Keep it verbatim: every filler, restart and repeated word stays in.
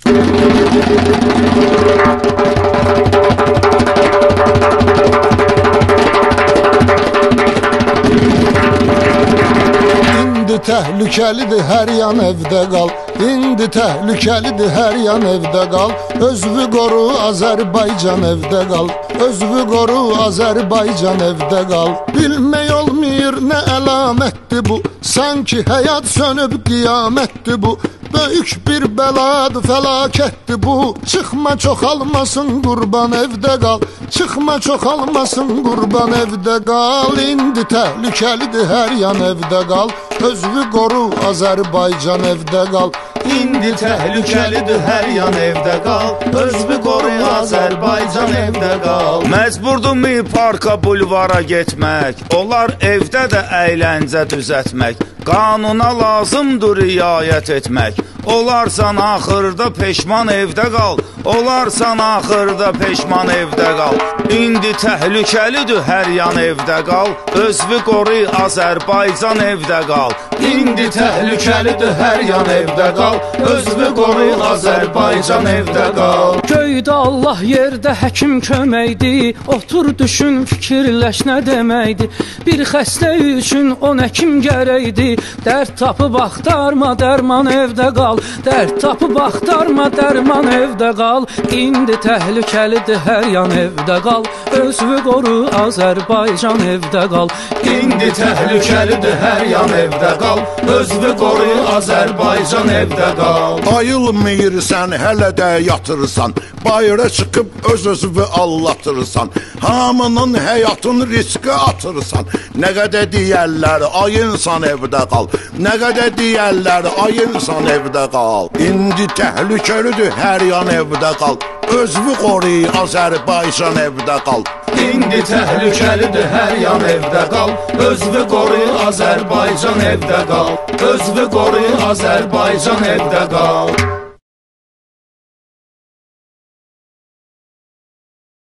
İndi təhlükəlidir hər yan evdə qal. İndi təhlükəlidir hər yan evdə qal. Özünü qoru Azərbaycan evdə qal. Özünü qoru Azərbaycan evdə qal. Bilmək olmayır nə əlamətdir bu. Sanki həyat sönüb qiyamətdir bu. Böyük bir bəladır, fəlakətdir bu. Çıxma çoxalmasın qurban evdə qal. Çıxma çoxalmasın qurban evdə qal. İndi təhlükəlidir hər yan evdə qal. Özünü qoru Azərbaycan evdə qal. İndi təhlükəlidir hər yan evdə qal. Özünü qoru Azərbaycan evdə qal. Məcburdurmu parka, bulvara getmək? Onlar evdə də əyləncə düzətmək. Qanuna lazımdır riayət etmək. Olarsan axırda peşman evdə qal. Olarsan axırda peşman evdə qal. İndi təhlükəlidir hər yan evdə qal. Özünü qoru Azərbaycan evdə qal. İndi təhlükəlidir hər yan evdə qal. Özünü qoru Azərbaycan evdə qal. Göydə Allah, yerdə həkim köməkdir. Otur düşün, fikirləş nə deməkdir. Bir xəstə üçün on həkim gərəkdir. Dərd tapıb axtarma, dərman evdə qal. Dərd tapıb axtarma, dərman evdə qal. İndi təhlükəlidir hər yan evdə qal. Özünü qoru Azərbaycan evdə qal. İndi təhlükəlidir hər yan evdə qal. Özünü qoru Azərbaycan evdə qal. Ayılmıyırsan, hələ də yatırsan. Bayıra çıxıb öz-özünü allatırsan. Hamının həyatın riskə atırsan. Nə qədər deyərlər, ay insan evdə qal. Nə qədər deyərlər, ay insan evdə qal. İndi təhlükəlidir hər yan evdə qal. Özünü qoru Azərbaycan evdə qal. İndi təhlükəlidir hər yan evdə qal. Özünü qoru Azərbaycan evdə qal. Özünü qoru Azərbaycan evdə qal.